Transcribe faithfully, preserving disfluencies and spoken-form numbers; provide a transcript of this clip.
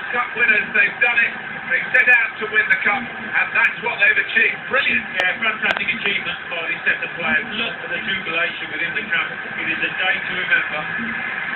Cup winners. They've done it. They set out to win the cup, and that's what they've achieved. Brilliant. Yeah, fantastic achievement by this set of players. Look at the jubilation within the camp. It is a day to remember.